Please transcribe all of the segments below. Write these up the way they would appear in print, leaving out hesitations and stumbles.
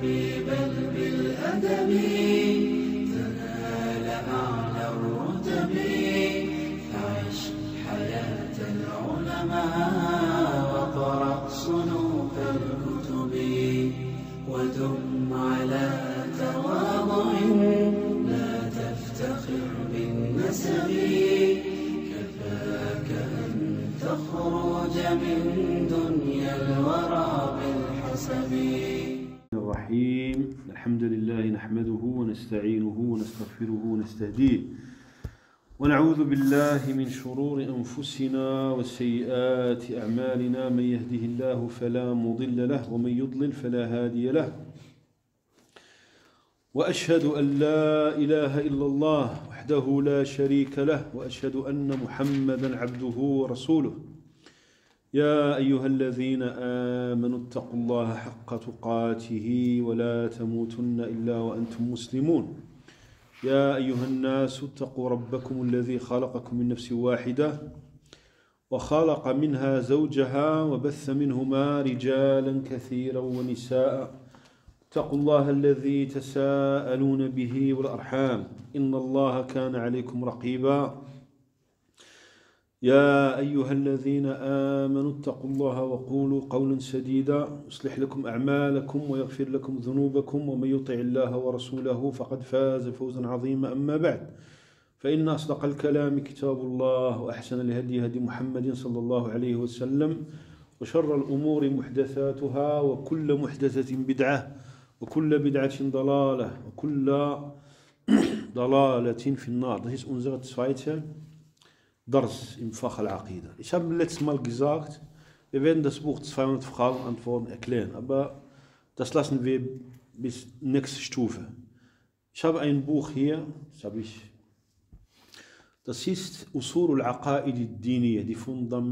بل بالأدب تنال أعلى الرتب فعش حياة العلماء وقرأ صنوف الكتب ودم على تواضع لا تفتخر بالنسب كفاك أن تخرج من دنيا الورى بالحسب. الرحيم. الحمد لله نحمده ونستعينه ونستغفره ونستهديه ونعوذ بالله من شرور أنفسنا وسيئات أعمالنا، من يهده الله فلا مضل له ومن يضلل فلا هادي له، وأشهد أن لا إله إلا الله وحده لا شريك له، وأشهد أن محمدا عبده ورسوله. يا أيها الذين آمنوا اتقوا الله حق تقاته ولا تموتن إلا وأنتم مسلمون. يا أيها الناس اتقوا ربكم الذي خلقكم من نفس واحدة وخلق منها زوجها وبث منهما رجالا كثيرا ونساء. اتقوا الله الذي تساءلون به والأرحام إن الله كان عليكم رقيبا. يا أيها الذين آمنوا اتقوا الله وقولوا قولا سديدا يصلح لكم أعمالكم ويغفر لكم ذنوبكم، ومن يطع الله ورسوله فقد فاز فوزا عظيما. أما بعد، فإن أصدق الكلام كتاب الله، وأحسن الهدي هدي محمد صلى الله عليه وسلم، وشر الأمور محدثاتها، وكل محدثة بدعة، وكل بدعة ضلالة، وكل ضلالة في النار. Das ist unsere zweite Dars im Fach Al-Aqidah. Ich habe letztes Mal gesagt, wir werden das Buch 200 Fragen und Antworten erklären, aber das lassen wir bis nächste Stufe. Ich habe ein Buch hier, das ist Usul al-Aqaid al-Diniyya, die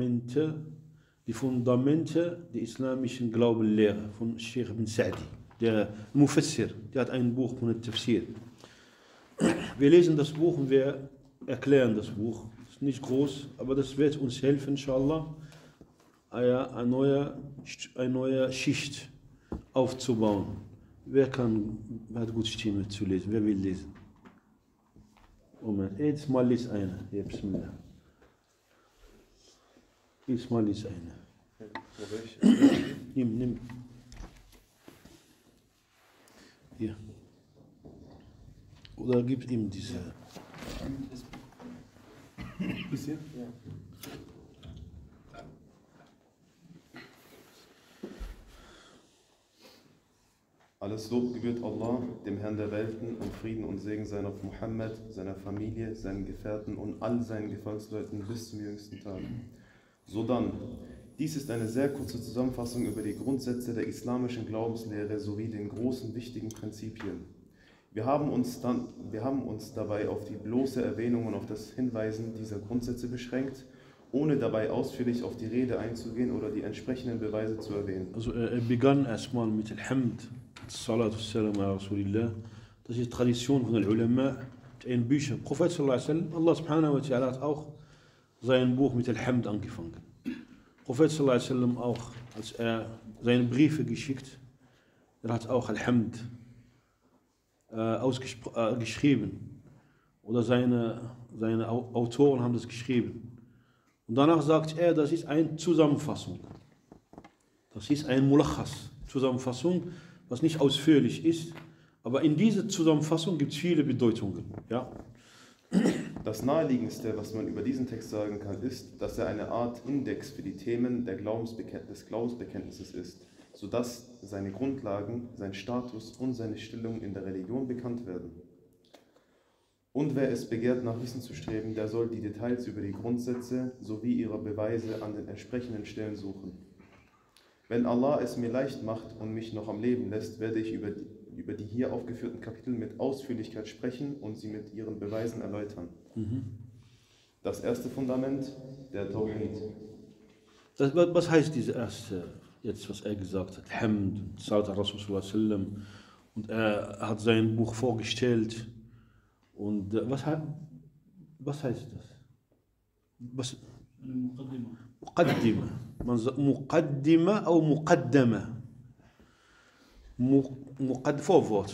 Fundamente der islamischen Glaubenlehre von Sheikh ibn Sa'di, der Mufassir, der hat ein Buch von der Tafsir. Wir lesen das Buch und wir erklären das Buch. Nicht groß, aber das wird uns helfen, inshallah, eine neue Schicht aufzubauen. Wer hat gut Stimme zu lesen? Wer will lesen? Moment, jetzt mal lies eine. Ja, Bismillah. Jetzt mal lies eine. Nimm. Hier. Oder gib ihm diese. Bisschen? Ja. Alles Lob gebührt Allah, dem Herrn der Welten, und Frieden und Segen seien auf Muhammad, seiner Familie, seinen Gefährten und all seinen Gefolgsleuten bis zum jüngsten Tag. Sodann, dies ist eine sehr kurze Zusammenfassung über die Grundsätze der islamischen Glaubenslehre sowie den großen wichtigen Prinzipien. Wir haben uns dabei auf die bloße Erwähnung und auf das Hinweisen dieser Grundsätze beschränkt, ohne dabei ausführlich auf die Rede einzugehen oder die entsprechenden Beweise zu erwähnen. Also er begann erstmal mit Alhamd, Salatu Salam ala Rasulillah. Das ist Tradition von den Ulama, in Büchern. Prophet sallallahu alaihi wasallam, Allah subhanahu wa ta'ala hat auch sein Buch mit Alhamd angefangen. Prophet sallallahu alaihi wasallam auch, als er seine Briefe geschickt, er hat auch Alhamd geschrieben, oder seine Autoren haben das geschrieben. Und danach sagt er, das ist eine Zusammenfassung. Das ist ein Mulakhas, Zusammenfassung, was nicht ausführlich ist, aber in dieser Zusammenfassung gibt es viele Bedeutungen. Ja? Das naheliegendste, was man über diesen Text sagen kann, ist, dass er eine Art Index für die Themen des Glaubensbekenntnisses ist, sodass seine Grundlagen, sein Status und seine Stellung in der Religion bekannt werden. Und wer es begehrt, nach Wissen zu streben, der soll die Details über die Grundsätze sowie ihre Beweise an den entsprechenden Stellen suchen. Wenn Allah es mir leicht macht und mich noch am Leben lässt, werde ich über die hier aufgeführten Kapitel mit Ausführlichkeit sprechen und sie mit ihren Beweisen erläutern. Das erste Fundament, der Tawhid. Was heißt diese erste, jetzt was er gesagt hat, Hamd, Salat al-Rasul sallallahu alaihi wasallam, und er hat sein Buch vorgestellt, und was heißt das? Muqaddima. Man sagt Muqaddima oder Muqaddama. Vorwort.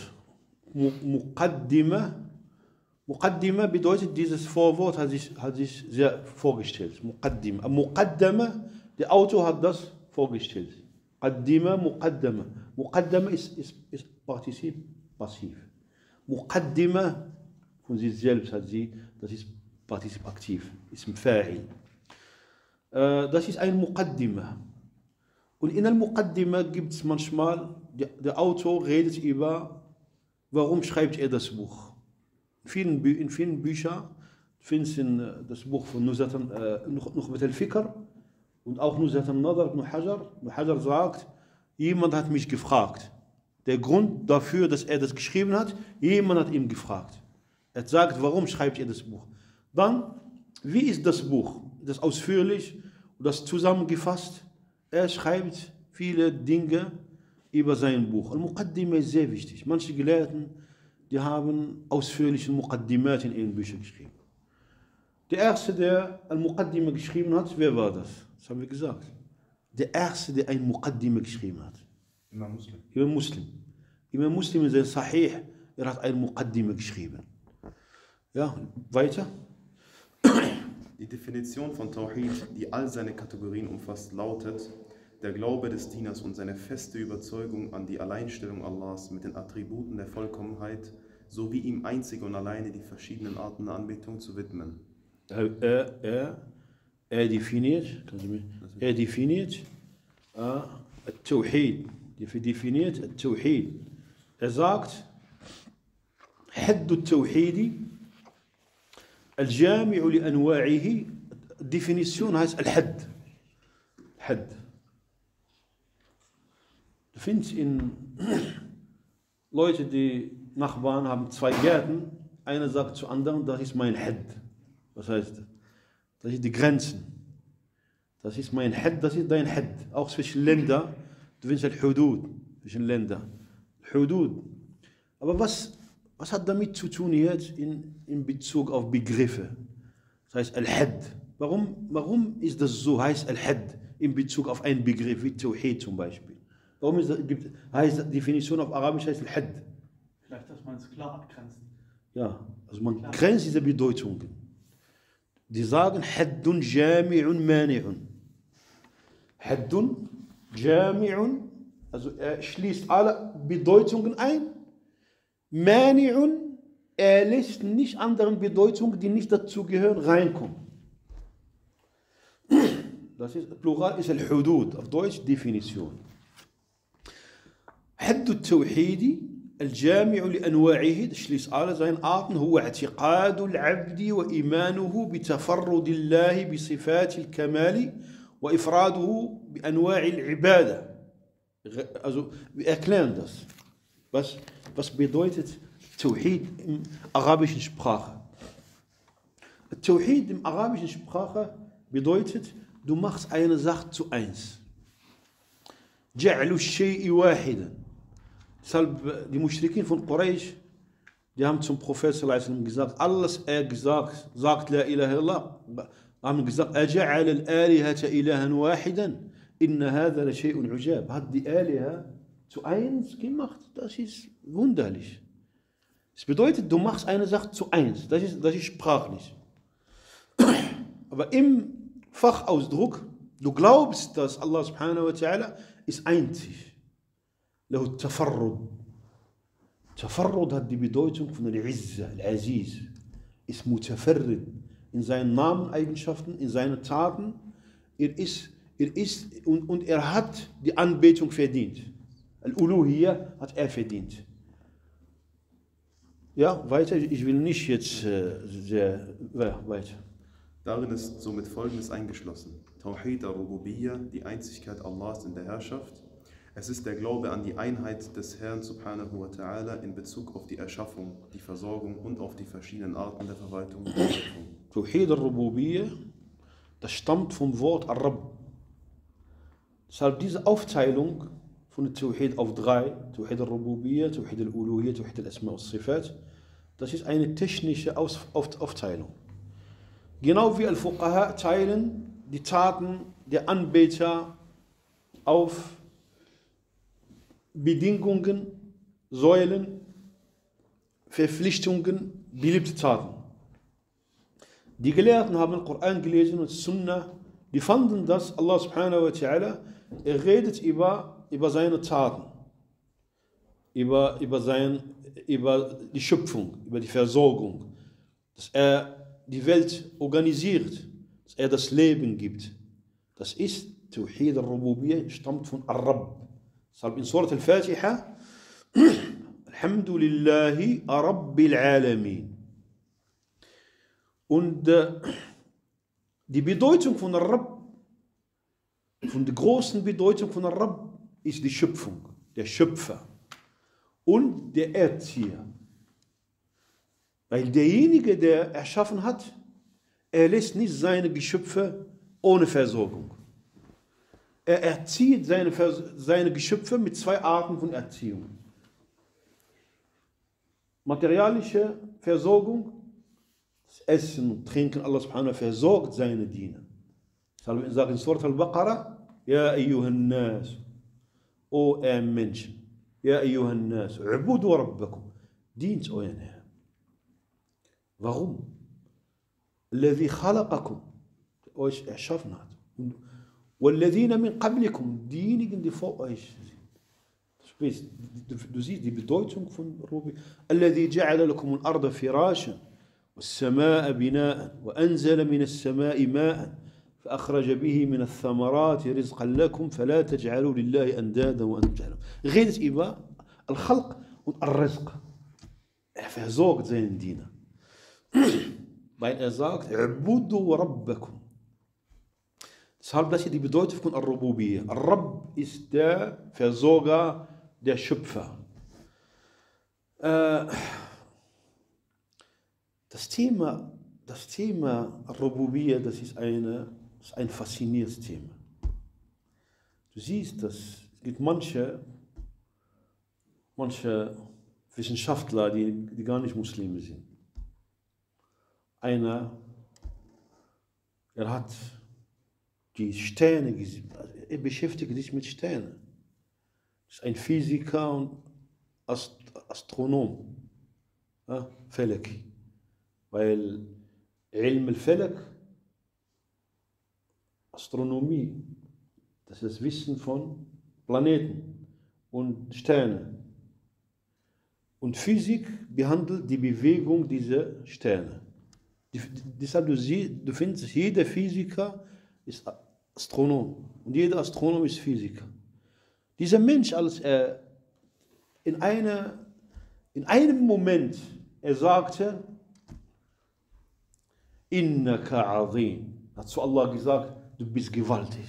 Muqaddima bedeutet, dieses Vorwort hat sich sehr vorgestellt. Muqaddima. Muqaddama, der Autor hat das vorgestellt. Qaddima, Muqaddama. Muqaddama ist Partizip passiv. Muqaddima von sich selbst das ist Partizip aktiv, ist ein Fa'il. Das ist ein Muqaddima. Und in der Muqaddima gibt es manchmal, der Autor redet über, warum schreibt er das Buch. In vielen Büchern findest du das Buch von Nukhbat al-Fikr und auch Nuzhat al-Nadar ibn Hajar. Ibn Hajar sagt, jemand hat mich gefragt. Der Grund dafür, dass er das geschrieben hat, jemand hat ihn gefragt. Er sagt, warum schreibt er das Buch? Dann, wie ist das Buch? Das ausführlich und das zusammengefasst. Er schreibt viele Dinge über sein Buch. Al-Muqaddimah ist sehr wichtig. Manche Gelehrten, die haben ausführliche Muqaddimat in ihren Büchern geschrieben. Der erste, der Al-Muqaddimah geschrieben hat, wer war das? Das haben wir gesagt. Der erste, der ein Muqaddimah geschrieben hat. Imam Muslim. Imam Muslim. Imam Muslim in sein Sahih, er hat ein Muqaddimah geschrieben. Ja, weiter. Die Definition von Tawhid, die all seine Kategorien umfasst, lautet: der Glaube des Dieners und seine feste Überzeugung an die Alleinstellung Allahs mit den Attributen der Vollkommenheit, sowie ihm einzig und alleine die verschiedenen Arten der Anbetung zu widmen. Er definiert Tawhid. definiert Tawhid. Er sagt, حد التوحيد الجامع لأنواعه. Definition heißt Al-Hadd. Hadd. Du findest in Leute, die Nachbarn haben zwei Gärten. Einer sagt zu anderen, das ist mein Hadd. Was heißt das? Das ist die Grenzen. Das ist mein Hadd, das ist dein Hadd. Auch zwischen Ländern. Du findest Al-Hudud zwischen Ländern. Hudud. Aber was hat damit zu tun jetzt in Bezug auf Begriffe? Das heißt Al-Hadd. Warum ist das so, heißt Al-Hadd in Bezug auf einen Begriff wie Tawhid zum Beispiel? Warum heißt die Definition auf Arabisch heißt Al-Hadd? Vielleicht, dass man es klar abgrenzt. Ja, also man grenzt diese Bedeutungen. Die sagen Haddun Jami'un Mani'un. Haddun Jami'un, also er schließt alle Bedeutungen ein. Mani'un, er lässt nicht anderen Bedeutungen, die nicht dazu gehören, reinkommen. Das ist, Plural ist Al-Hudud, auf Deutsch Definition. حد التوحيد الجامع لأنواعه تشليس على زين آرتن هو اعتقاد العبد وإيمانه بتفرد الله بصفات الكمال وإفراده بأنواع العبادة. Also wir erklären das. Was bedeutet Tawhid im arabischen Sprache? Tawhid im arabischen Sprache bedeutet, du machst eine Sache zu eins. Ja'lu shay'i wahidan. Deshalb die Muschrikin von Quraysh, die haben zum Prophet gesagt, alles er gesagt, sagt La ilaha illallah, haben gesagt, Aja'ala al-alihata ilahan wahidan, inna hadha la shay'un ujab. Hat die Aliha zu eins gemacht, das ist wunderlich. Das bedeutet, du machst eine Sache zu eins, das ist sprachlich. Aber im Fachausdruck, du glaubst, dass Allah subhanahu wa ta'ala ist einzig. Lahu Tafarrud. Tafarrud hat die Bedeutung von Al-Izza, Al-Aziz. Ist Mutafarrid in seinen Namen, Eigenschaften, in seinen Taten. Er ist und er hat die Anbetung verdient. Al-Uluhiyya hat er verdient. Ja, weiter, ich will nicht jetzt weiter. Darin ist somit Folgendes eingeschlossen: Tawhid al-Rububiyyah, die Einzigkeit Allahs in der Herrschaft. Es ist der Glaube an die Einheit des Herrn subhanahu wa ta'ala in Bezug auf die Erschaffung, die Versorgung und auf die verschiedenen Arten der Verwaltung und der Schöpfung. Tawhid al-Rububiyyah, das stammt vom Wort Ar-Rabb. Deshalb diese Aufteilung von Tawhid auf drei, Tawhid al-Rububiyyah, Tawhid al-Uluhiyyah, Tawhid al-Asma wa Sifat, das ist eine technische Aufteilung. Genau wie Al-Fuqaha teilen die Taten der Anbeter auf Bedingungen, Säulen, Verpflichtungen, beliebte Taten. Die Gelehrten haben den Koran gelesen und Sunnah, die fanden, dass Allah subhanahu wa ta'ala, er redet über seine Taten, über die Schöpfung, über die Versorgung, dass er die Welt organisiert, dass er das Leben gibt. Das ist Tawhid al-Rububiyyah, stammt von Ar-Rabb. Deshalb in Surat al-Fatiha, Alhamdulillahi Rabbil Alamin. Und die Bedeutung von Ar-Rabb, von der großen Bedeutung von Ar-Rabb, ist die Schöpfung, der Schöpfer und der Erzieher. Weil derjenige, der erschaffen hat, er lässt nicht seine Geschöpfe ohne Versorgung. Er erzieht seine Geschöpfe mit zwei Arten von Erziehung. Materialische Versorgung, das Essen und Trinken, Allah subhanahu wa ta'ala versorgt seine Diener. Deshalb sagt in Surat al-Baqarah, Ja ayyuhan nas, o ihr Menschen, Ja ayyuhan nas, u'budu rabbakum, dient euren Herrn. Warum? الذي خلقكم, der euch erschaffen hat. والذين من قبلكم, diejenigen, die vor euch sind. Du siehst die Bedeutung von Rubi. الذي جعل لكم الأرض فراشا والسماء بناء وأنزل من السماء ماء فأخرج به من الثمرات رزقا لكم فلا تجعلوا لله أندادا وأنتم تعلمون. Redet über Al-Khalq und Al-Rizq. Er versorgt seinen Diener. Weil er sagt, U'budu rabbakum. Deshalb, das ist die Bedeutung von Ar-Rububiyyah. Ar-Rabb ist der Versorger, der Schöpfer. Das Thema Ar-Rububiyyah, das ist ein faszinierendes Thema. Du siehst, dass es gibt manche Wissenschaftler, die gar nicht Muslime sind. Einer, er hat die Sterne gesehen, er beschäftigt sich mit Sternen. Er ist ein Physiker und Astronom, ja, Falak. Weil Ilm al-Falak, Astronomie, das ist das Wissen von Planeten und Sternen. Und Physik behandelt die Bewegung dieser Sterne. Deshalb du findest, jeder Physiker ist Astronom und jeder Astronom ist Physiker. Dieser Mensch, als er in einem Moment, er sagte, Innaka azim, hat zu Allah gesagt, du bist gewaltig.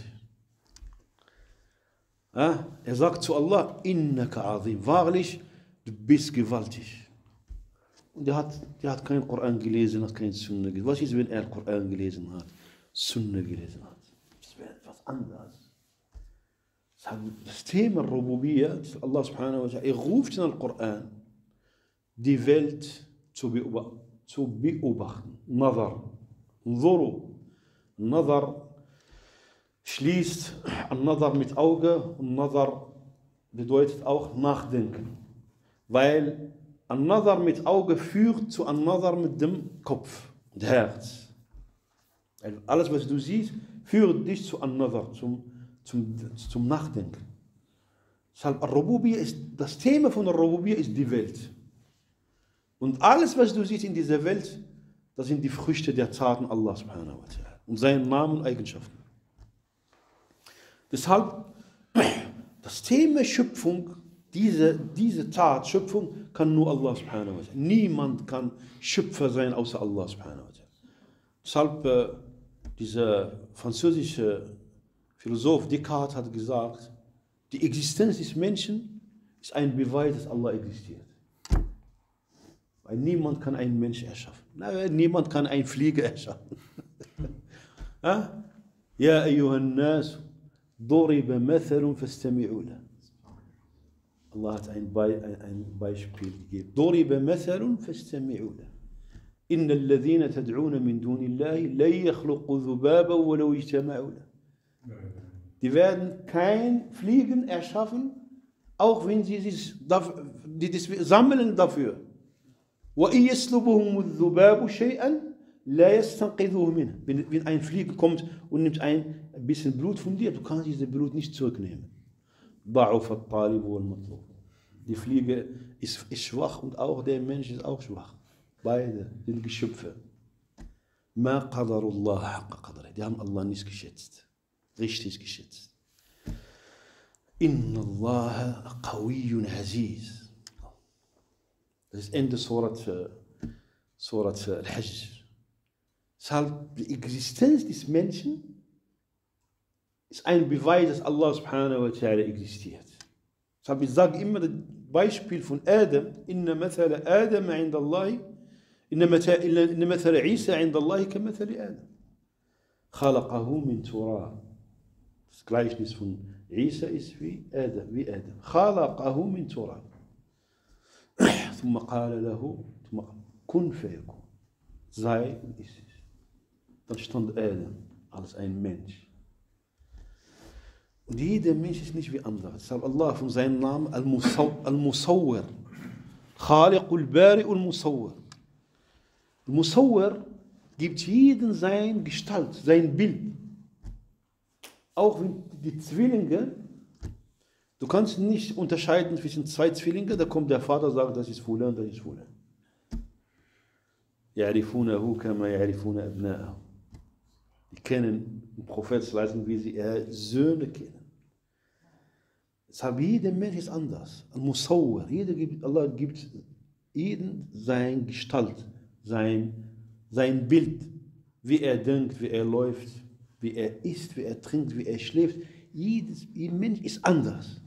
Ja, er sagt zu Allah, Innaka azim, wahrlich, du bist gewaltig. Und er hat keinen Koran gelesen, hat keinen Sunna gelesen. Was ist, wenn er Koran gelesen hat, Sunna gelesen hat? Das wäre etwas anderes. Das Thema Rububiyyah, Allah subhanahu wa ta'ala, er ruft in den Koran, die Welt zu beobachten. Nazar. Nzuru. Nazar schließt an Nazar mit Auge und Nazar bedeutet auch Nachdenken. Weil An-Nazar mit Auge führt zu An-Nazar mit dem Kopf und Herz. Also alles, was du siehst, führt dich zu An-Nazar, zum Nachdenken. Deshalb Ar-Rububiyyah ist, das Thema von Ar-Rububiyyah ist die Welt. Und alles, was du siehst in dieser Welt, das sind die Früchte der Taten Allah subhanahu wa ta'ala und seinen Namen und Eigenschaften. Deshalb, das Thema Schöpfung, diese Tat, Schöpfung, kann nur Allah subhanahu wa ta'ala. Niemand kann Schöpfer sein, außer Allah subhanahu wa ta'ala. Deshalb, dieser französische Philosoph Descartes hat gesagt, die Existenz des Menschen ist ein Beweis, dass Allah existiert. Weil niemand kann einen Menschen erschaffen. Niemand kann einen Flieger erschaffen. Ja, ayyuhan nas, duriba mathalun fastami'u lahu. Allah hat ein Beispiel gegeben. Duriba mathalun fastami'u lahu. Inna alladhina tad'una min dunillahi la yakhluqu dhubaban walau ijtama'u lahu. Die werden kein Fliegen erschaffen, auch wenn sie sich die sammeln dafür. وَإِنْ يَسْلُبُهُمُ الذُّبَابُ شَيْئًا لَا يَسْتَنْقِذُهُ مِنْهُ. Wenn ein Fliege kommt und nimmt ein bisschen Blut von dir, du kannst dieses Blut nicht zurücknehmen. ضَعُفَ الطَّالِبُ وَالْمَطْلُوبُ. Die Fliege ist schwach und auch der Mensch ist auch schwach. Beide sind Geschöpfe. مَا قَدَرُ اللَّهَ حَقَّ قَدْرِهِ. Die haben Allah nicht geschätzt. Richtig geschätzt. إِنَّ اللَّهَ قَوِيٌّ عَزِيزٌ. Das ist Ende Surat Al-Hajj. Deshalb die Existenz des Menschen ist ein Beweis, dass Allah subhanahu wa ta'ala existiert. Deshalb ich sage immer das Beispiel von Adam, inna mathala Adam inda Allah, inna mathala Isa inda Allah kamathali Adam. Khalaqahu min turab. Das Gleichnis von Isa ist wie Adam. Khalaqahu min turab. ثم قال له كن فيكون. Sei und ist es. Dann stand Adam als ein Mensch. Und jeder Mensch ist nicht wie andere. Deshalb Allah von seinem Namen Al-Musawwir. Khaliqul Bari'ul Musawwir. Al-Musawwir gibt jedem seine Gestalt, sein Bild. Auch wenn die Zwillinge, du kannst nicht unterscheiden zwischen zwei Zwillingen, da kommt der Vater und sagt, das ist Fulan, das ist Fulan. يعرفونه كما يعرفون أبناءهم. Die kennen den Propheten, wie sie Söhne kennen. Deshalb jeder Mensch ist anders. Al-Musawwir. Allah gibt jedem seine Gestalt, sein Bild, wie er denkt, wie er läuft, wie er isst, wie er trinkt, wie er schläft. Jeder Mensch ist anders.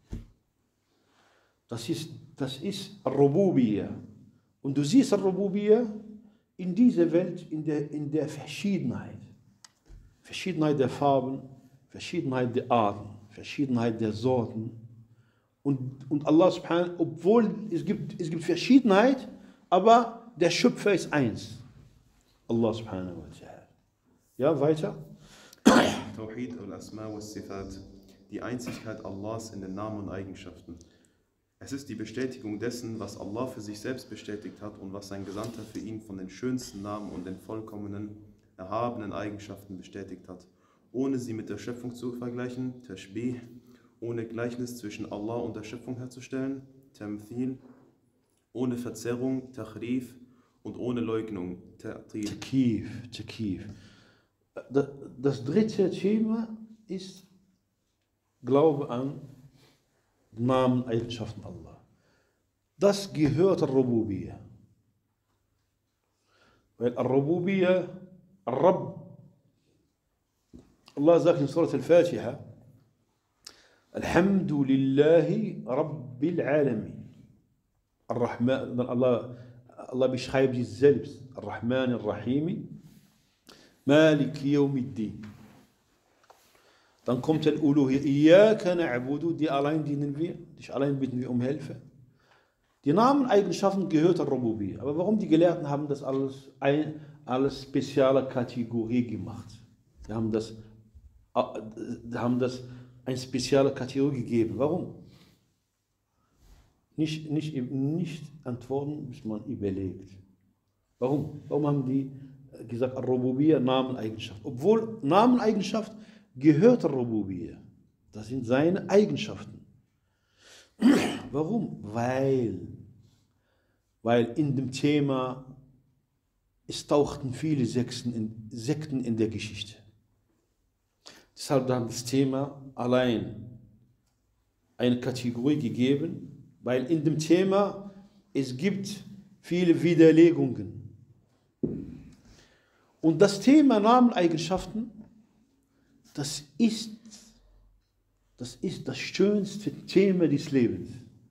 Das ist Al-Rububiyya. Und du siehst Al-Rububiyya in dieser Welt, in der Verschiedenheit. Verschiedenheit der Farben, Verschiedenheit der Arten, Verschiedenheit der Sorten. Und Allah subhanahu, obwohl es gibt Verschiedenheit, aber der Schöpfer ist eins. Allah subhanahu wa ta'ala. Ja, weiter. Tawhid al-Asma wa Sifat, die Einzigkeit Allahs in den Namen und Eigenschaften. Es ist die Bestätigung dessen, was Allah für sich selbst bestätigt hat und was sein Gesandter für ihn von den schönsten Namen und den vollkommenen, erhabenen Eigenschaften bestätigt hat, ohne sie mit der Schöpfung zu vergleichen, Tashbih, ohne Gleichnis zwischen Allah und der Schöpfung herzustellen, Tamthil, ohne Verzerrung, Tachrif und ohne Leugnung, Ta'til. Takif. Das dritte Thema ist Glaube an Namen, Eigenschaften Allah. Das gehört Al-Rububiyya. Weil Al-Rububiyya, Al-Rabb, Allah sagt in Surat Al-Fatiha, Alhamdulillahi Rabbil Alamin. Ar-Rahman, Allah beschreibt sich selbst, Ar-Rahman Ar-Rahimi, Malik Yawmiddin. Dann kommt Al-Uluhiyya, Iyaka na'budu, die allein dienen wir, dich allein bitten wir um Hilfe. Die Namen, Eigenschaften gehört Al-Rububiyya. Aber warum die Gelehrten haben das alles spezielle Kategorie gemacht? Die haben das eine spezielle Kategorie gegeben. Warum? Nicht antworten, bis man überlegt. Warum? Warum haben die gesagt, Al-Rububiyya, Namen, Eigenschaft? Obwohl Namen-Eigenschaft gehört Al-Rububiyya. Das sind seine Eigenschaften. Warum? Weil in dem Thema, es tauchten viele Sekten in der Geschichte. Deshalb haben das Thema allein eine Kategorie gegeben, weil in dem Thema es gibt viele Widerlegungen. Und das Thema Nameneigenschaften, das ist das schönste Thema des Lebens.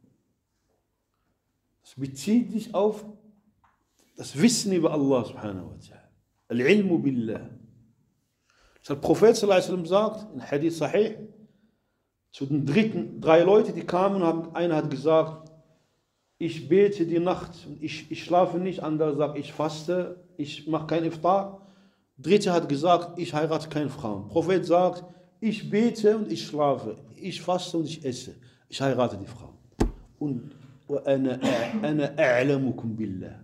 Es bezieht sich auf das Wissen über Allah subhanahu wa ta'ala. Al-Ilmu billah. Der Prophet sallallahu alaihi wasallam sagt, in Hadith Sahih, zu den drei Leute, die kamen, einer hat gesagt, ich bete die Nacht, ich schlafe nicht, andere sagt, ich faste, ich mache kein Iftar. Dritte hat gesagt, ich heirate keine Frauen. Der Prophet sagt, ich bete und ich schlafe, ich faste und ich esse. ich heirate die Frau. Und أنا أعلمكم بالله.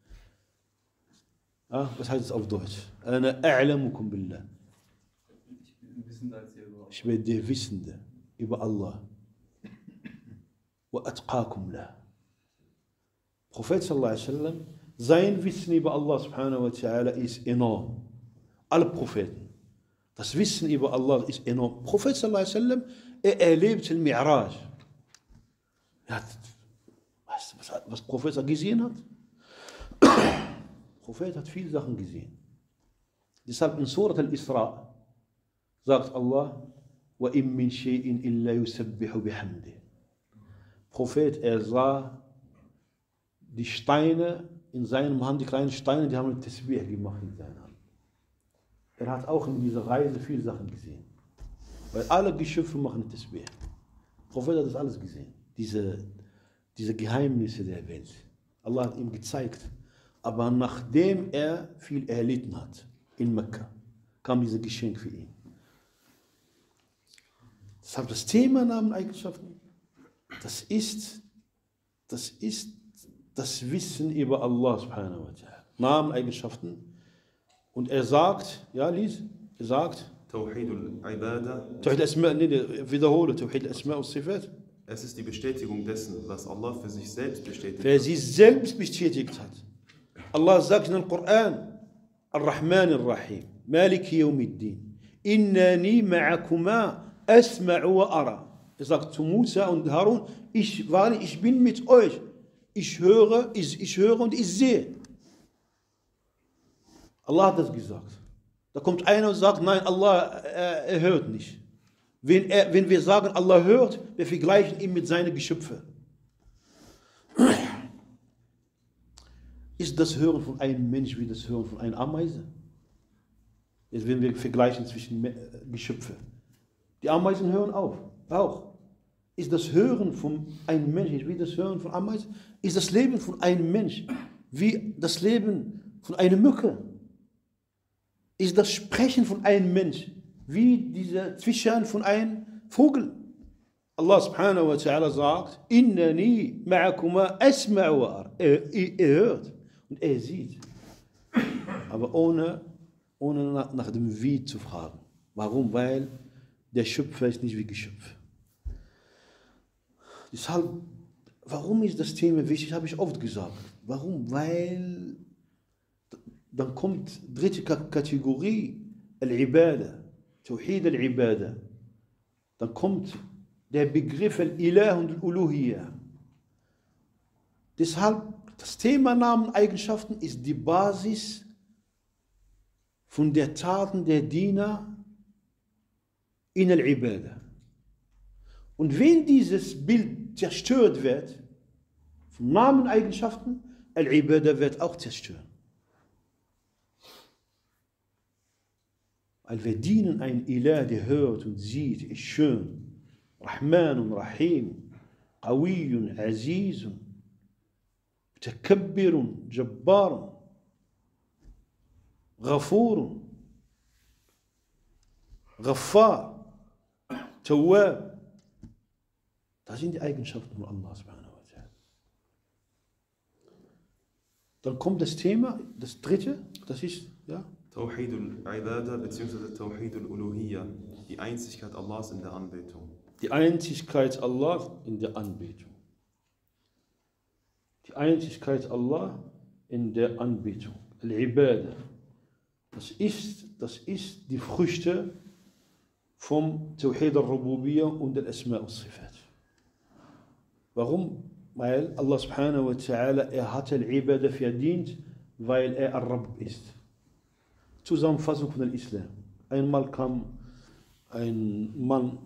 Was heißt es auf Deutsch? أنا أعلمكم بالله. Ich bin wissender als ihr überhaupt. Ich bin der Wissende über Allah. وأتقاكم له. Prophet sallallahu alaihi wasallam, sein Wissen über Allah subhanahu wa ta'ala ist enorm. Alle Propheten. Das Wissen über Allah ist enorm. Prophet sallallahu alaihi wasallam, erlebt den Mi'raj. Was Prophet gesehen hat? Prophet hat viele Sachen gesehen. Deshalb in Surat al-Isra sagt Allah, وَإِن مِّن شَيْءٍ إِلَّا يُسَبِّحُ بِحَمْدِهِ. Prophet, sah die Steine in seinem Hand, die kleinen Steine, die haben ein Tasbih gemacht in seiner Hand. Hat auch in dieser Reise viele Sachen gesehen. Weil alle Geschöpfe machen Tasbih. Prophet hat das alles gesehen. Diese Geheimnisse der Welt. Allah hat ihm gezeigt. Aber nachdem er viel erlitten hat in Mekka, kam dieses Geschenk für ihn. Deshalb das Thema Nameneigenschaften, das ist das Wissen über Allah subhanahu wa ta'ala. Nameneigenschaften. Und er sagt, ja, lies, er sagt, Tawhid al-Ibada. Tawhid al-Asma, wiederhole, Tawhid al-Asma und Sifat. Es ist die Bestätigung dessen, was Allah für sich selbst bestätigt Wer hat. sie selbst bestätigt hat. Allah sagt in dem Koran, Ar-Rahman Ar-Rahim, Maliki Yawmiddin, Innani ma'akuma asma'u wa ara. Er sagt zu Musa und Harun, ich bin mit euch. Ich höre und ich sehe. Allah hat das gesagt. Da kommt einer und sagt, nein, Allah er hört nicht. Wenn wir sagen, Allah hört, wir vergleichen ihn mit seinen Geschöpfen. Ist das Hören von einem Mensch wie das Hören von einer Ameise? Jetzt wenn wir vergleichen zwischen Geschöpfen. Die Ameisen hören auch. Ist das Hören von einem Mensch wie das Hören von Ameisen? Ist das Leben von einem Mensch wie das Leben von einer Mücke? Ist das Sprechen von einem Mensch wie dieser Zwitschern von einem Vogel? Allah subhanahu wa ta'ala sagt, Innani ma'akuma asma'u wa ar. Er hört und er sieht. Aber ohne nach dem Wie zu fragen. Warum? Weil der Schöpfer ist nicht wie Geschöpf. Deshalb, warum ist das Thema wichtig, habe ich oft gesagt. Warum? Weil dann kommt dritte Kategorie, Al-Ibada, Tawhid al-Ibada. Dann kommt der Begriff Al-Ilah und Al-Uluhiyya. Deshalb, das Thema Nameneigenschaften ist die Basis von der Taten der Diener in Al-Ibada. Und wenn dieses Bild zerstört wird, von Nameneigenschaften, Al-Ibada wird auch zerstört. Weil wir dienen einen Ilah, der hört und sieht, ist schön. Rahman und Rahim, Qawiyun, Azizun, Mutakabbirun, Jabbarun, Ghafurun, Ghaffar, Tawwab. Das sind die Eigenschaften von Allah subhanahu wa ta'ala. Dann kommt das Thema, das dritte, das ist, ja, Tawhid al-Ibada bzw. Tawhid al-Uluhiyya, die Einzigkeit Allahs in der Anbetung. Die Einzigkeit Allah in der Anbetung. Die Einzigkeit Allah in der Anbetung. Al-Ibada. Das ist die Früchte vom Tawhid al-Rububiyya und al-Asma al-Sifat. Warum? Weil Allah subhanahu wa ta'ala, er hat Al-Ibada verdient, weil er Ar-Rabb ist. Zusammenfassung von Islam. Einmal kam ein Mann,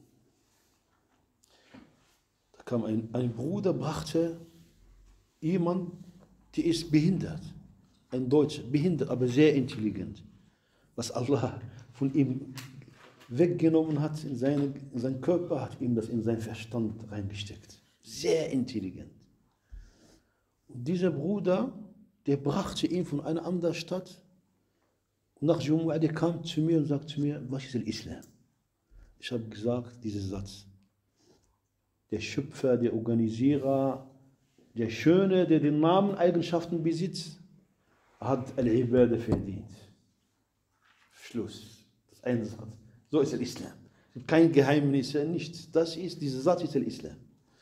ein Bruder brachte jemand, der ist behindert. Ein Deutscher, behindert, aber sehr intelligent. Was Allah von ihm weggenommen hat in seinen Körper, hat ihm das in seinen Verstand reingesteckt. Sehr intelligent. Und dieser Bruder, der brachte ihn von einer anderen Stadt. Und nach Jumu'ah, der kam zu mir und sagte zu mir, was ist der Islam? Ich habe gesagt, diesen Satz. der Schöpfer, der Organisierer, der Schöne, der den Namen, Eigenschaften besitzt, hat Al-Ibadah verdient. Schluss. Das eine Satz. So ist der Islam. Es gibt kein Geheimnis, nichts. Dieser Satz ist der Islam.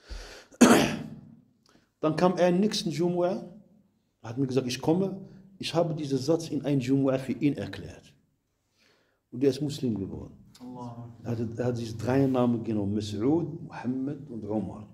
Dann kam er im nächsten Jumu'ah, hat mir gesagt, ich komme, ich habe diesen Satz in ein Jumu'ah für ihn erklärt. Und der ist Muslim geworden. Er hat diese 3 Namen genommen, Mas'ud, Muhammad und Umar.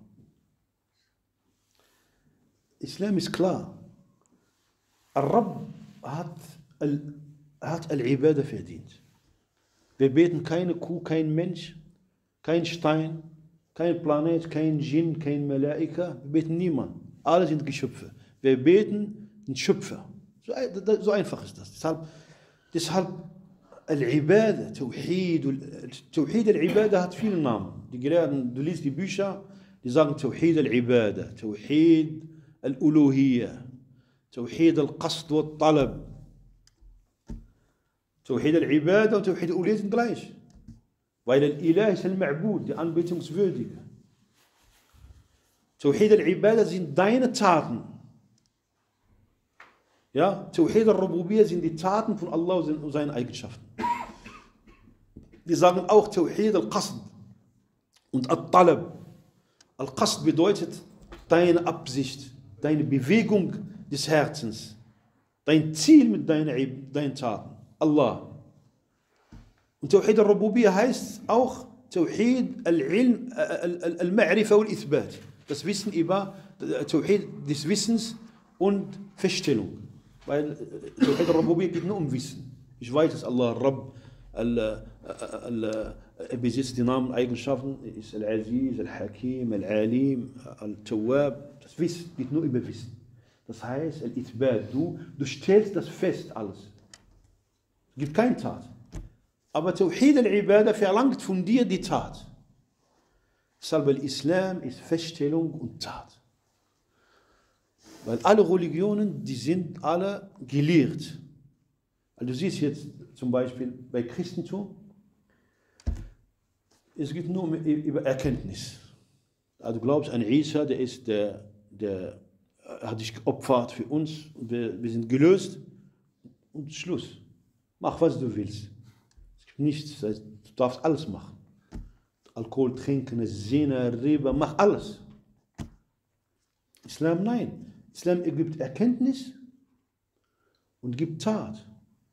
Islam ist klar. Al-Rabb hat Al-Ibadah verdient. Wir beten keine Kuh, kein Mensch, kein Stein, kein Planet, kein Djinn, kein Malaika. Wir beten niemanden. Alle sind Geschöpfe. Wir beten den Schöpfer. So einfach ist das. Deshalb Al-Ibadah, Tawhid Al-Ibadah hat viele Namen. Die Gelehrten, du liest die Bücher, die sagen Tawhid Al-Ibadah, Tawhid Al-Uluhiyya, Tawhid Al-Qasd wa Al-Talab. Tawhid Al-Ibadah und Tawhid Al-Uluhiyya sind gleich. Weil Al-Ilah ist Al-Ma'bud, der Anbetungswürdige. Tawhid Al-Ibadah sind deine Taten. Ja, Tawhid Al-Rububiyyah sind die Taten von Allah und seinen Eigenschaften. Die sagen auch Tawhid Al-Qasd und Al-Talab. Al-Qasd bedeutet deine Absicht, deine Bewegung des Herzens, dein Ziel mit deinen Taten, Allah. Und Tawhid Al-Rububiyyah heißt auch Tawhid Al-Ilm, Al-Ma'rifa und Al-Ithbat. Das Wissen über Tawhid des Wissens und Feststellung. Weil Tawhid Al-Rububiyyah geht nur um Wissen. Ich weiß, dass Allah Rabb, er besitzt die Namen und Eigenschaften, ist Al-Aziz, Al-Hakim, Al-Alim, Al-Tawwab. Das Wissen geht nur über Wissen. Das heißt, Al-Ithbat, du stellst das fest alles. Es gibt keine Tat. Aber Tawhid al-Ibadah verlangt von dir die Tat. Deshalb Al-Islam ist Feststellung und Tat. Weil alle Religionen, die sind alle gelehrt. Also du siehst jetzt zum Beispiel bei Christentum, es geht nur über Erkenntnis. Also du glaubst an Isa, der hat sich geopfert für uns und wir sind gelöst und Schluss. Mach was du willst. Es gibt nichts, das heißt, du darfst alles machen. Alkohol trinken, Zina, Riba, mach alles. Islam nein. Islam gibt Erkenntnis und gibt Tat.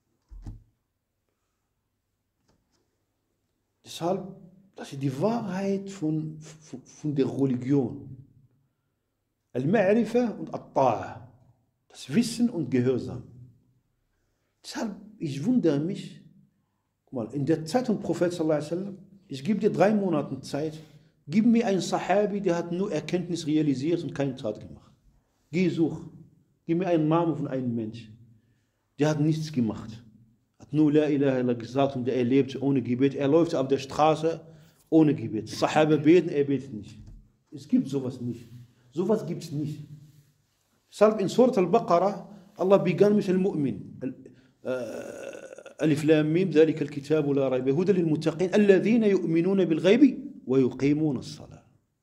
Deshalb, das ist die Wahrheit von der Religion. Al-Ma'rifa und Al-Ta'a. Das Wissen und Gehorsam. Deshalb, ich wundere mich, guck mal, in der Zeit von Prophet sallallahu alaihi wasallam, ich gebe dir 3 Monate Zeit, gib mir einen Sahabi, der hat nur Erkenntnis realisiert und keine Tat gemacht. Geh such, gib mir einen Namen von einem Mensch, der hat nichts gemacht, hat nur La ilaha illallah gesagt und er lebt ohne Gebet, er läuft auf der Straße ohne Gebet. Sahaba beten, er betet nicht. Es gibt sowas nicht. Sowas gibt es nicht. Deshalb in Surat Al-Baqarah, Allah begann mit Al-Mu'min. Alif Lam Mim, ذلك الكتاب لا ريب هدى للمتقين الذين يؤمنون بالغيب ويقيمون الصلاة.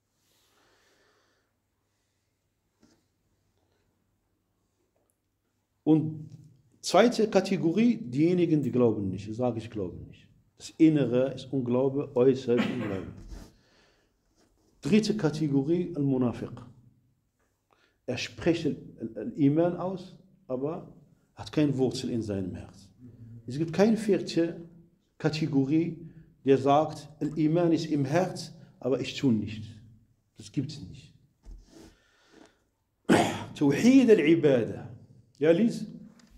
Und zweite Kategorie, diejenigen, die glauben nicht. Ich sage, ich glaube nicht. Das Innere ist Unglaube, äußere ist Unglaube. Dritte Kategorie, Al-Munafiq. Er spricht Iman aus, aber hat keine Wurzel in seinem Herz. Es gibt keine vierte Kategorie, der sagt, Iman ist im Herz, aber ich tue nichts. Das gibt es nicht. Tawhid al-Ibadah. Ja, lies.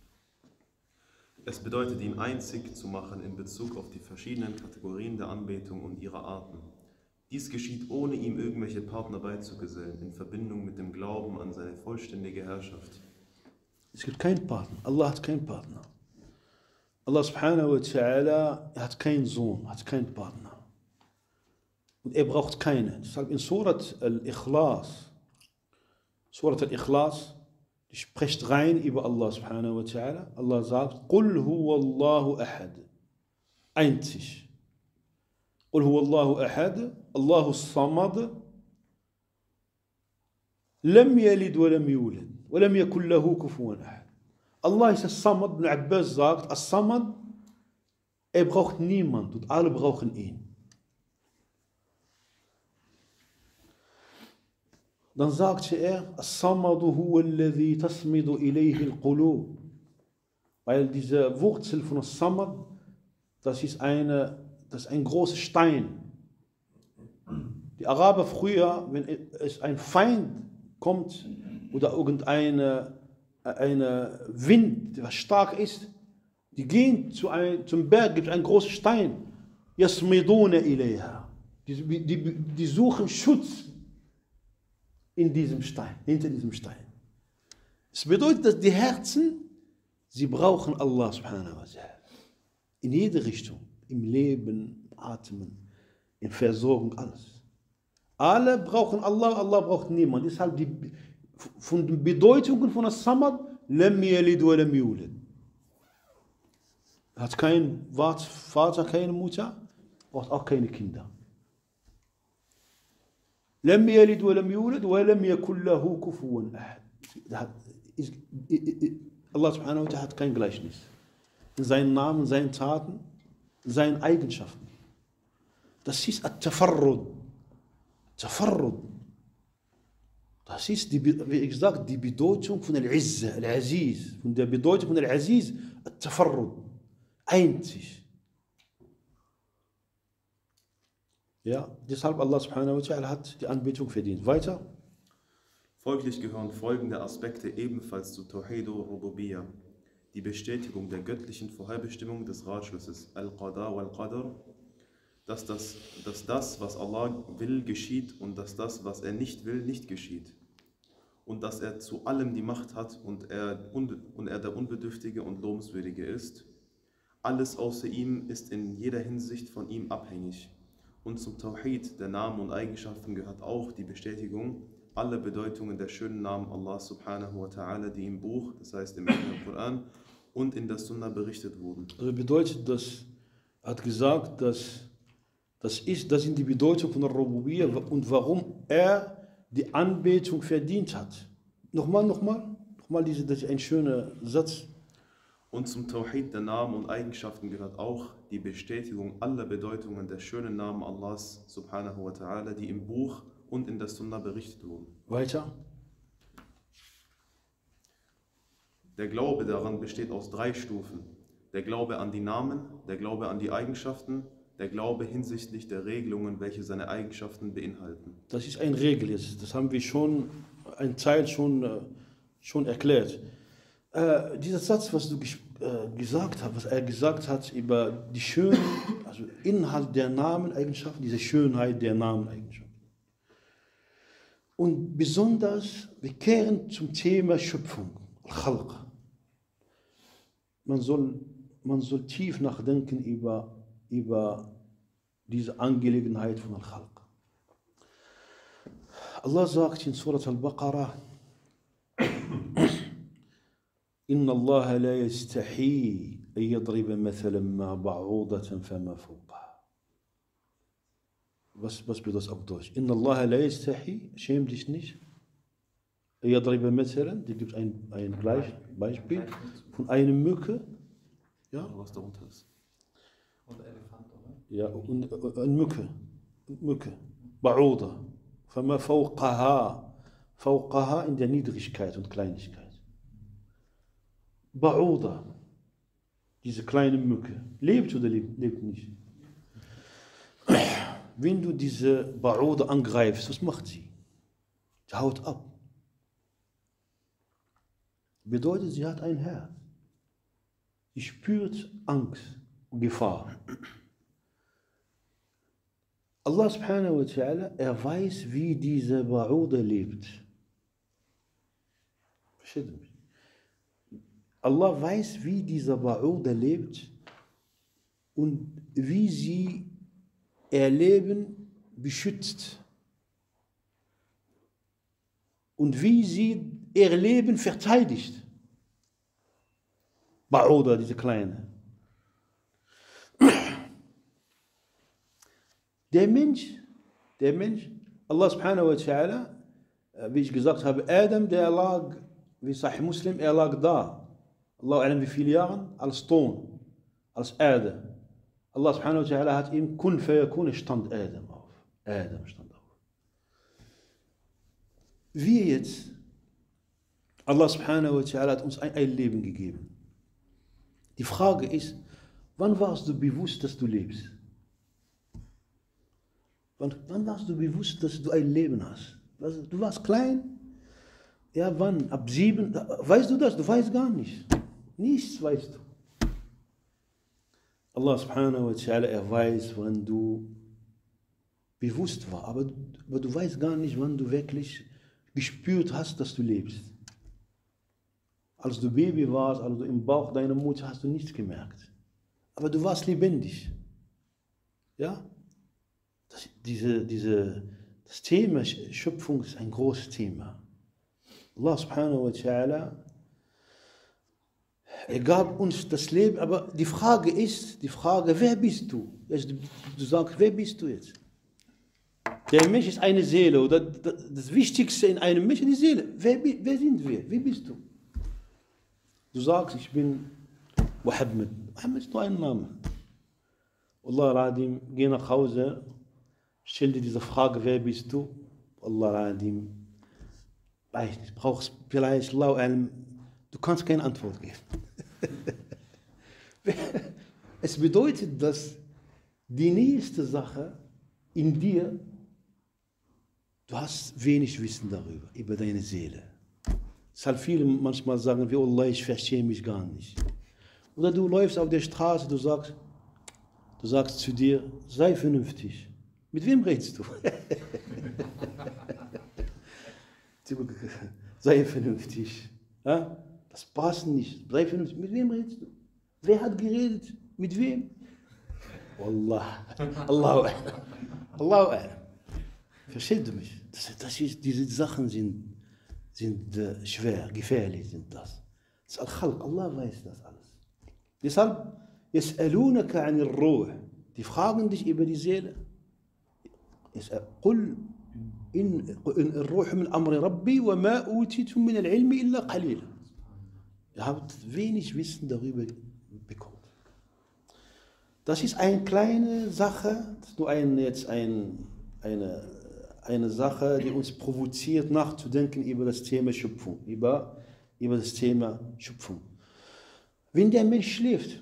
Es bedeutet, ihn einzig zu machen in Bezug auf die verschiedenen Kategorien der Anbetung und ihre Arten. Dies geschieht, ohne ihm irgendwelche Partner beizugesellen, in Verbindung mit dem Glauben an seine vollständige Herrschaft. Es gibt keinen Partner. Allah hat keinen Partner. Allah subhanahu wa ta'ala hat keinen Sohn, hat keinen Partner. Und er braucht keinen. Deshalb in Surat Al-Ikhlas, die spricht rein über Allah subhanahu wa ta'ala. Allah sagt, Qul huwa Allahu ahad. Einzig. Qul huwa Allahu ahad, Allahu samad, لم يلد ولم يولد ولم يكن له كفوا أحد. Allah ist As-Samad. Ibn Abbas sagt, As-Samad, braucht niemand und alle brauchen ihn. Dann sagte er, As-Samadu huwa alladhi tasmidu ilayhi al-qulub. Weil diese Wurzel von As-Samad, das ist ein großer Stein. Die Araber früher, wenn es ein Feind kommt oder irgendein Wind, der stark ist, die gehen zum Berg, gibt es einen großen Stein. Yasmiduna ilayha. Die suchen Schutz in diesem Stein, hinter diesem Stein. Es bedeutet, dass die Herzen, sie brauchen Allah subhanahu wa ta'ala. In jede Richtung, im Leben, im Atmen, in Versorgung, alles. Alle brauchen Allah, Allah braucht niemand. Deshalb von den Bedeutungen von As-Samad, lam yalid wa lam yulad. Hat keinen Vater, keine Mutter, braucht auch keine Kinder. Lam yalid wa lam yulad wa lam yakun lahu kufuwan ahad. Allah subhanahu wa ta'ala hat kein Gleichnis. In seinen Namen, seinen Taten, seinen Eigenschaften. Das ist At-Tafarrud. Tafarrud. Das ist, wie gesagt, die Bedeutung von Al-Izza, Al-Aziz. Von der Bedeutung von Al-Aziz, At-Tafarrud. Einzig. Ja, deshalb Allah subhanahu wa ta'ala hat die Anbetung verdient. Weiter. Folglich gehören folgende Aspekte ebenfalls zu Tawhid al-Rububiyyah. Die Bestätigung der göttlichen Vorherbestimmung des Ratschlusses, Al-Qada wal-Qadr, dass das, was Allah will, geschieht und dass das, was er nicht will, nicht geschieht. Und dass er zu allem die Macht hat und er der Unbedürftige und Lobenswürdige ist. Alles außer ihm ist in jeder Hinsicht von ihm abhängig. Und zum Tawhid der Namen und Eigenschaften gehört auch die Bestätigung aller Bedeutungen der schönen Namen Allah subhanahu wa ta'ala, die im Buch, das heißt im Koran und in der Sunna berichtet wurden. Also bedeutet das, er hat gesagt, das sind die Bedeutung von der Rububiyyah und warum er die Anbetung verdient hat. Nochmal, das ist ein schöner Satz. Und zum Tawhid der Namen und Eigenschaften gehört auch die Bestätigung aller Bedeutungen der schönen Namen Allahs subhanahu wa ta'ala, die im Buch und in der Sunna berichtet wurden. Weiter. Der Glaube daran besteht aus 3 Stufen. Der Glaube an die Namen, der Glaube an die Eigenschaften, der Glaube hinsichtlich der Regelungen, welche seine Eigenschaften beinhalten. Das ist eine Regel jetzt. Das haben wir schon, ein Teil schon erklärt. Dieser Satz, was du gesagt hast, was er gesagt hat über die Schönheit, also Inhalt der Nameneigenschaften, diese Schönheit der Nameneigenschaften. Und besonders, wir kehren zum Thema Schöpfung, Al-Khalq. Man soll tief nachdenken über diese Angelegenheit von Al-Khalq. Allah sagt in Surat Al-Baqarah, إن الله لا يستحي أن يضرب مثلا ما بعوضة فما فوقها. Was bedeutet das auf Deutsch? إن الله لا يستحي, schämt dich nicht. أن يضرب مثلا, da gibt es ein Beispiel von einer Mücke. Ja? Was darunter ist. Und Elefant, oder? Ja, und eine Mücke. بعوضة. فما فوقها. فوقها in der Niedrigkeit und Kleinigkeit. Ba'uda, diese kleine Mücke, lebt oder lebt nicht? Wenn du diese Ba'uda angreifst, was macht sie? Sie haut ab. Bedeutet, sie hat ein Herz. Sie spürt Angst und Gefahr. Allah subhanahu wa ta'ala, er weiß, wie diese Ba'uda lebt. Versteht ihr mich? Allah weiß, wie dieser Ba'uda lebt und wie sie ihr Leben beschützt und wie sie ihr Leben verteidigt. Ba'uda, diese Kleine. Der Mensch, Allah subhanahu wa ta'ala, wie ich gesagt habe, Adam, der lag, wie Sahih Muslim, er lag da. Allah alam wie viele Jahre? Als Ton, als Erde. Allah subhanahu wa ta'ala hat ihm kun fayakun, stand Adam auf. Adam stand auf. Wir jetzt, Allah subhanahu wa ta'ala hat uns ein Leben gegeben. Die Frage ist, wann warst du bewusst, dass du lebst? Wann warst du bewusst, dass du ein Leben hast? Du warst klein? Ja, wann? Ab 7? Weißt du das? Du weißt gar nicht. Nichts weißt du. Allah subhanahu wa ta'ala, er weiß, wann du bewusst warst. Aber du weißt gar nicht, wann du wirklich gespürt hast, dass du lebst. Als du Baby warst, als du im Bauch deiner Mutter, hast du nichts gemerkt. Aber du warst lebendig. Ja? Das Thema Schöpfung ist ein großes Thema. Allah subhanahu wa ta'ala, er gab uns das Leben, aber die Frage ist, wer bist du? Du sagst, wer bist du jetzt? Der Mensch ist eine Seele, oder das Wichtigste in einem Menschen ist die Seele. Wer sind wir? Wie bist du? Du sagst, ich bin Muhammad. Muhammad ist nur ein Name. Allah Radim, geh nach Hause, stell dir diese Frage, wer bist du? Allah Radim, weiß nicht, brauchst vielleicht, du kannst keine Antwort geben. Es bedeutet, dass die nächste Sache in dir, du hast wenig Wissen darüber, über deine Seele. Deshalb viele manchmal sagen, wie Allah, ich verstehe mich gar nicht. Oder du läufst auf der Straße, du sagst zu dir, sei vernünftig. Mit wem redest du? Sei vernünftig. Ja? Das passt nicht. Sei vernünftig. Mit wem redest du? Wer hat geredet? Mit wem? Wallah. Allahu A'lam. Verstehst du mich? Diese Sachen sind schwer, gefährlich sind das. Das ist Al-Khalq, Allah weiß das alles. Deshalb, يسألونك عن الروح. Die fragen dich über die Seele. قل إن الروح من أمر ربي وما أوتيتم من العلم إلا قليلا. Ihr habt wenig Wissen darüber bekommen. Das ist eine kleine Sache, das ist nur eine Sache, die uns provoziert, nachzudenken über das Thema Schöpfung. Über das Thema Schöpfung. Wenn der Mensch schläft,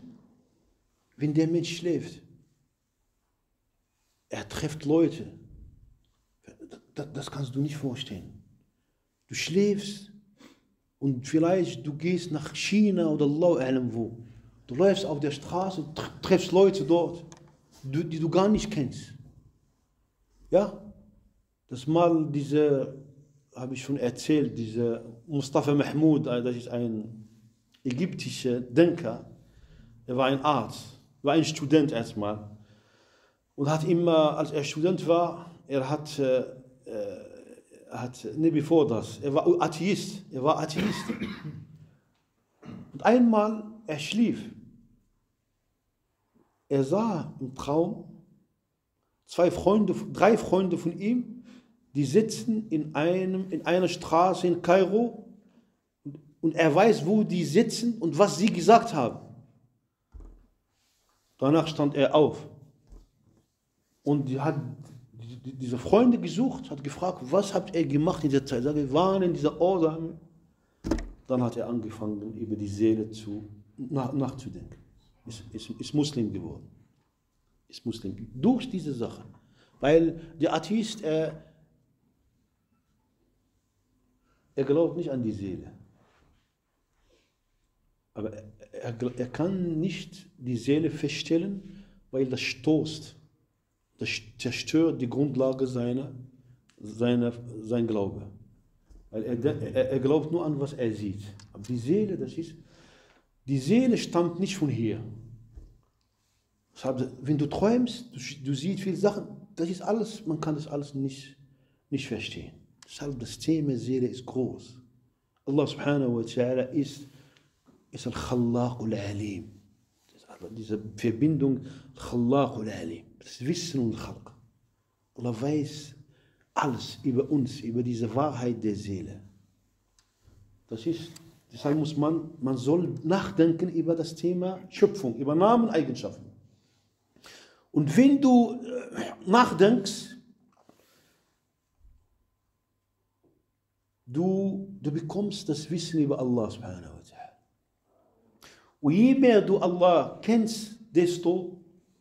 er trifft Leute. Das kannst du nicht vorstellen. Du schläfst und vielleicht du gehst nach China oder Allah wo. Du läufst auf der Straße und triffst Leute dort, die du gar nicht kennst. Ja? Das mal habe ich schon erzählt, dieser Mustafa Mahmoud, das ist ein ägyptischer Denker. Er war ein Arzt, war ein Student erstmal. Und hat immer, als er Student war, er war Atheist. Und einmal, er schlief. Er sah im Traum 3 Freunde von ihm, die sitzen in einer Straße in Kairo und er weiß, wo die sitzen und was sie gesagt haben. Danach stand er auf und hat diese Freunde gesucht, hat gefragt, was habt ihr gemacht in dieser Zeit? Wir waren in dieser Order. Dann hat er angefangen, über die Seele nachzudenken. Ist Muslim geworden. Ist Muslim. Durch diese Sache. Weil der Atheist, er glaubt nicht an die Seele. Aber er kann nicht die Seele feststellen, weil das stoßt. Das zerstört die Grundlage sein Glaube. Weil er glaubt nur an, was er sieht. Aber die Seele stammt nicht von hier. Wenn du träumst, du siehst viele Sachen, das ist alles, man kann das alles nicht verstehen. Deshalb das Thema Seele ist groß. Allah subhanahu wa ta'ala ist Al-Khallaq al-Alim. Diese Verbindung Al-Khallaq al-Alim. Das Wissen und Khalq. Allah weiß alles über uns, über diese Wahrheit der Seele. Deshalb muss man soll nachdenken über das Thema Schöpfung, über Namen, Eigenschaften. Und wenn du nachdenkst, du bekommst das Wissen über Allah subhanahu wa ta'ala. Und je mehr du Allah kennst, desto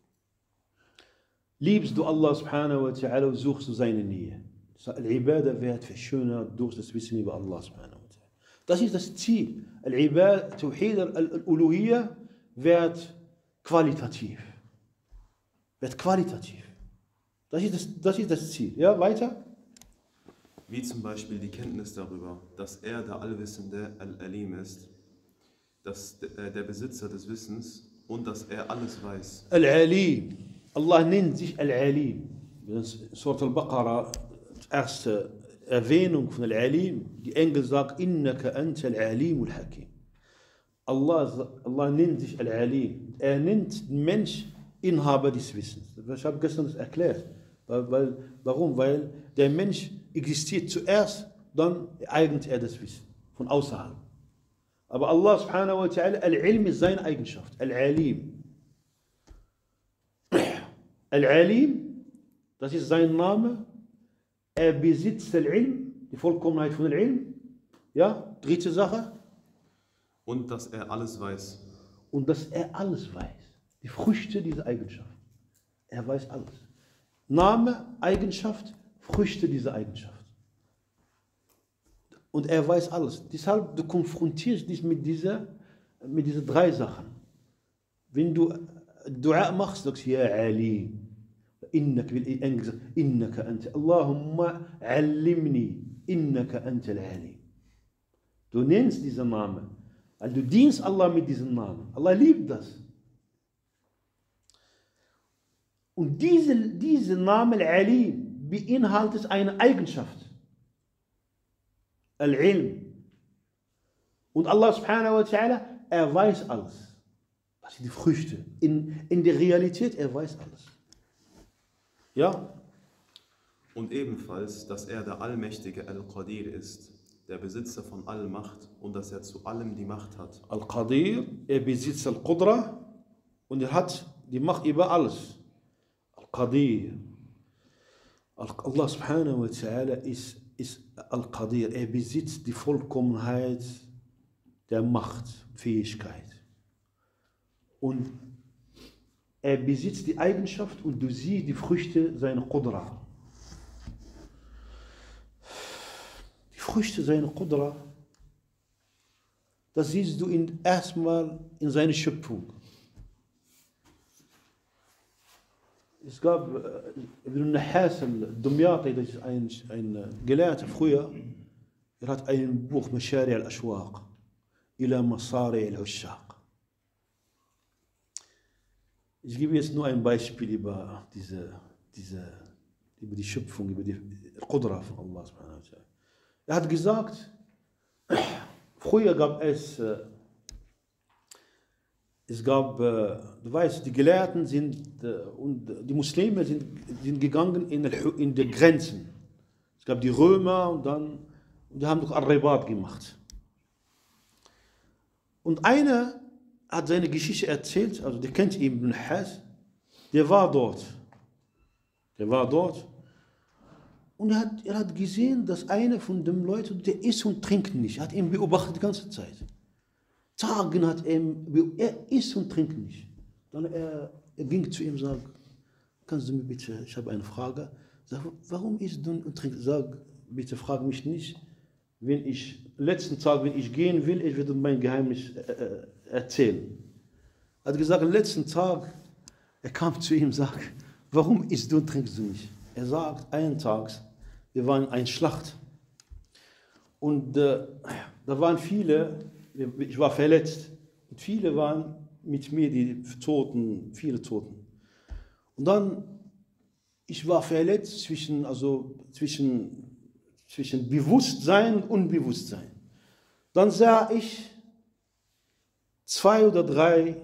liebst du Allah subhanahu wa ta'ala und suchst du seine Nähe. Al-Ibadah wird verschönert durch das Wissen über Allah subhanahu wa ta'ala. Das ist das Ziel. Al-Ibadah, Tawhid al-Uluhiyya wird qualitativ. Das ist das Ziel. Ja, weiter? Wie zum Beispiel die Kenntnis darüber, dass er der Allwissende Al-Alim ist, dass der Besitzer des Wissens und dass er alles weiß. Al-Alim. Allah nennt sich Al-Alim. In Surat Al-Baqarah, die erste Erwähnung von Al-Alim, die Engel sagt, Innaka anta al-Alim al-Hakim. Allah nennt sich Al-Alim. Er nennt den Mensch Inhaber des Wissens. Ich habe gestern das erklärt. Warum? Weil der Mensch existiert zuerst, dann eignet er das Wissen von außerhalb. Aber Allah subhanahu wa ta'ala, Al-Ilm ist seine Eigenschaft, Al-Alim. Al-Alim, das ist sein Name, er besitzt Al-Ilm, die Vollkommenheit von Al-Ilm. Ja, dritte Sache. Und dass er alles weiß. Und dass er alles weiß. Die Früchte dieser Eigenschaft. Er weiß alles. Name, Eigenschaft, Früchte dieser Eigenschaft. Und er weiß alles. Deshalb, du konfrontierst dich mit diesen drei Sachen. Wenn du Dua machst, sagst du, Ja Ali, innaka anta, Allahumma allimni, innaka anta al-Alim. Du nennst diesen Namen. Also du dienst Allah mit diesem Namen. Allah liebt das. Und diese Name Al-Alim beinhaltet eine Eigenschaft. Al-Ilm. Und Allah subhanahu wa ta'ala, er weiß alles. Das sind die Früchte. In der Realität, er weiß alles. Ja? Und ebenfalls, dass er der allmächtige Al-Qadir ist, der Besitzer von Allmacht und dass er zu allem die Macht hat. Al-Qadir, er besitzt Al-Qudra und er hat die Macht über alles. Al-Qadir. Allah subhanahu wa ta'ala ist Al-Qadir. Er besitzt die Vollkommenheit der Macht, Fähigkeit. Und er besitzt die Eigenschaft und du siehst die Früchte seiner Qudra. Die Früchte seiner Qudra, das siehst du erstmal in seiner Schöpfung. Es gab Ibn Nahas al-Dumyati, das ist ein Gelehrter früher, er hat ein Buch, Mashari al-Ashwaq, ila Masari al-Ushaq. Ich gebe jetzt nur ein Beispiel über die Schöpfung, über die Qudra von Allah subhanahu wa ta'ala. Er hat gesagt, früher gab du weißt, die Gelehrten und die Muslime sind gegangen in die Grenzen. Es gab die Römer und die haben doch Al-Ribat gemacht. Und einer hat seine Geschichte erzählt, also der kennt ihn, Ibn Has, der war dort. Und er hat gesehen, dass einer von den Leuten, der isst und trinkt nicht. Er hat ihn beobachtet die ganze Zeit. Tagen hat er isst und trinkt nicht. Dann er ging zu ihm und sagte, kannst du mir bitte, ich habe eine Frage. Sag, warum isst du und trinkst? Sag, bitte frag mich nicht. Letzten Tag, wenn ich gehen will, ich werde mein Geheimnis erzählen. Er hat gesagt, am letzten Tag, er kam zu ihm und sagte, warum isst du und trinkst du nicht? Er sagt, einen Tag, wir waren in einer Schlacht. Und da waren viele, ich war verletzt. Und viele waren mit mir, viele Toten. Und dann, ich war verletzt zwischen Bewusstsein und Unbewusstsein. Dann sah ich 2 oder 3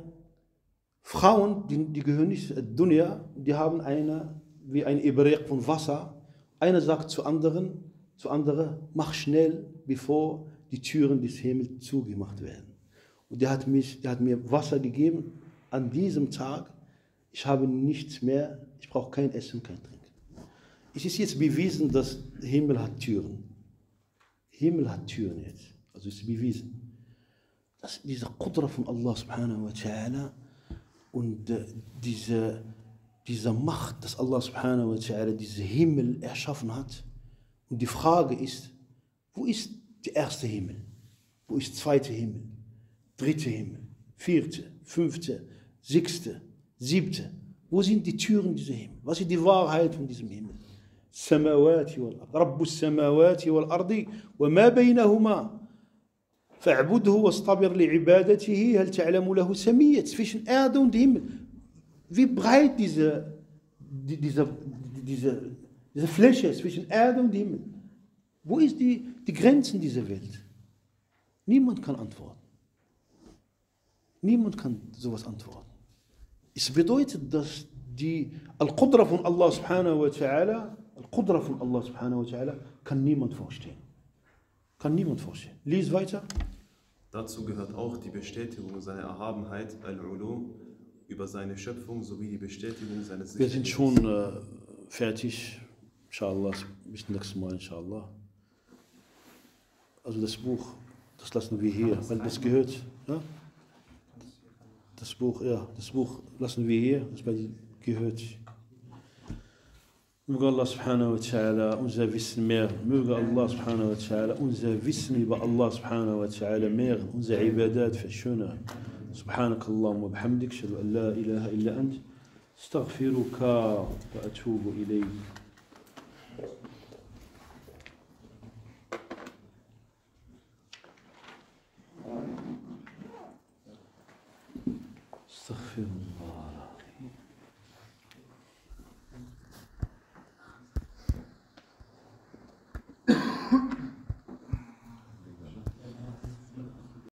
Frauen, die gehören nicht Dunya, die haben wie ein Ibriq von Wasser einer sagt zu andere, mach schnell, bevor die Türen des Himmels zugemacht werden. Und der hat mir Wasser gegeben an diesem Tag. Ich habe nichts mehr, ich brauche kein Essen, kein Trinken. Es ist jetzt bewiesen, dass der Himmel hat Türen. Himmel hat Türen jetzt. Also ist bewiesen. Dass diese Qudra von Allah subhanahu wa ta'ala und diese Macht, dass Allah subhanahu wa ta'ala diesen Himmel erschaffen hat. Und die Frage ist, wo ist der erste Himmel? Wo ist der zweite Himmel? Dritte Himmel? Vierte? Fünfte? Sechste? Siebte? Wo sind die Türen dieser Himmel? Was ist die Wahrheit von diesem Himmel? السماوات والأرض رب السماوات والأرض وما بينهما فاعبده واصطبر لعبادته هل تعلم له سمية. Zwischen Erde und Himmel. Wie breit diese Fläche zwischen Erde und Himmel? Wo ist die Grenzen dieser Welt? Niemand kann antworten. Niemand kann sowas antworten. Es bedeutet, dass die Al-Qudra von Allah subhanahu wa ta'ala, Al-Qudra von Allah subhanahu wa ta'ala, kann niemand vorstellen. Kann niemand vorstellen. Lies weiter. Dazu gehört auch die Bestätigung seiner Erhabenheit, Al-Ulu, über seine Schöpfung sowie die Bestätigung seines Wir sind schon fertig. Inshallah, bis nächstes Mal, inshallah. Also das Buch, das lassen wir hier, weil das gehört. Ja? Das Buch lassen wir hier, das gehört. Möge Allah subhanahu wa ta'ala unser Wissen mehr, möge Allah subhanahu wa ta'ala unser Wissen über Allah subhanahu wa ta'ala mehr, unser Ibadat verschönern. سبحانك اللهم وبحمدك أشهد أن لا إله إلا أنت أستغفرك وأتوب إليك. استغفر الله.